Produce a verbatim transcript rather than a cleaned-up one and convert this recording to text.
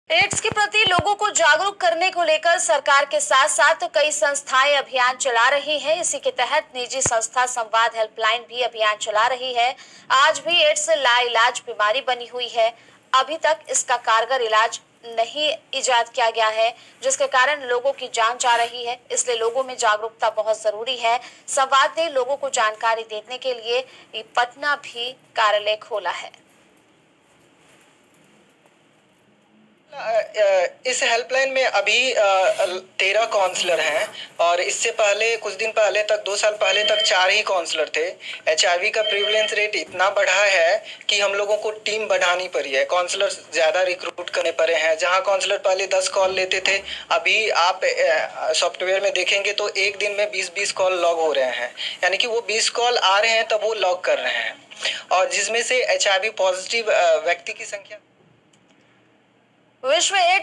Ads के प्रति लोगों को जागरूक करने को लेकर सरकार के साथ साथ कई संस्थाएं अभियान चला रही हैं। इसी के तहत निजी संस्था संवाद हेल्पलाइन भी अभियान चला रही है। आज भी एड्स लाइलाज बीमारी बनी हुई है। अभी तक इसका कारगर इलाज नहीं इजाद किया गया है, जिसके कारण लोगों की जान जा रही है। इसलिए लोगों में जागरूकता बहुत जरूरी है। संवाद ने लोगों को जानकारी देने के लिए पटना भी कार्यालय खोला है। इस हेल्पलाइन में अभी तेरह काउंसलर हैं और इससे पहले कुछ दिन पहले तक दो साल पहले तक चार ही काउंसलर थे। एचआईवी का प्रिवलेंस रेट इतना बढ़ा है कि हम लोगों को टीम बढ़ानी पड़ी है, काउंसलर ज़्यादा रिक्रूट करने पड़े हैं। जहां काउंसलर पहले दस कॉल लेते थे, अभी आप सॉफ्टवेयर में देखेंगे तो एक दिन में बीस बीस कॉल लॉग हो रहे हैं, यानी कि वो बीस कॉल आ रहे हैं तब वो लॉग कर रहे हैं, और जिसमें से एचआईवी पॉजिटिव व्यक्ति की संख्या विश्व